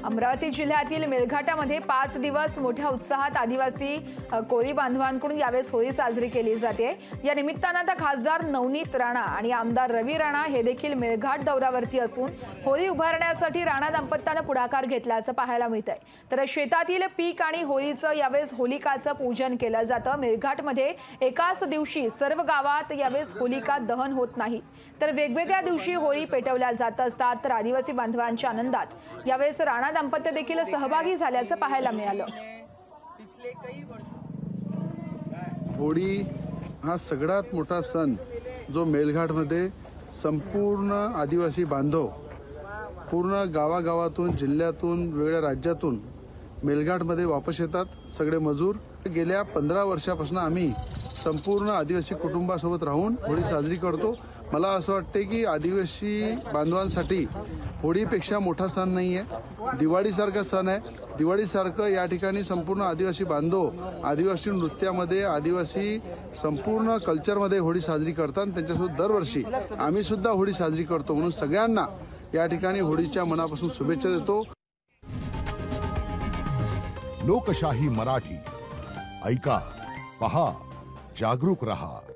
अमरावती जिल्ह्यातील मेळघाटामध्ये 5 दिवस मोठ्या उत्साहात आदिवासी कोळी बांधवांकडून यावेळेस होळी साजरी केली जाते। या निमित्तानं आता खासदार नवनीत राणा आणि आमदार रवी राणा हे देखील मेळघाट दौऱ्यावरती असून होळी उभारण्यासाठी राणा दाम्पत्याने पुढाकार घेतल्याचं पाहायला मिळतंय। तर शेतातील पीक आणि होळीचं यावेळेस होलिकाचं पूजन केलं जातं। मेळघाटमध्ये एकाच दिवशी सर्व गावात यावेळेस होलिका दहन होत नाही, तर वेगवेगळ्या दिवशी होळी पेटवल्या जात असतात। तर आदिवासी बांधवांच्या आनंदात यावेळेस राणा दाम्पत्य देखील सहभागी झाल्याचं पाहायला मिळालं। होळी हा सगळ्यात मोठा सण जो मेळघाटमध्ये संपूर्ण आदिवासी बांधव पूर्ण गावागावातून जिल्ह्यातून वेगवेगळ्या राज्यातून मेळघाटमध्ये वापस येतात। सगळे मजूर गेल्या 15 वर्षापासून आम्ही संपूर्ण आदिवासी कुटुंबासोबत राहून होळी साजरी करतो। मला असं वाटते की आदिवासी बांधवांसाठी होळीपेक्षा मोठा सण नाही आहे। दिवाळीसारखा सण आहे। दिवाळीसारखं या ठिकाणी संपूर्ण आदिवासी बांधव आदिवासी नृत्यामध्ये आदिवासी संपूर्ण कल्चरमध्ये होळी साजरी करतात। त्यांच्यासोबत दरवर्षी आम्ही सुद्धा होळी साजरी करतो। म्हणून सगळ्यांना या ठिकाणी होळीच्या मनापासून शुभेच्छा देतो। लोकशाही मराठी ऐका, पहा, जागरूक रहा।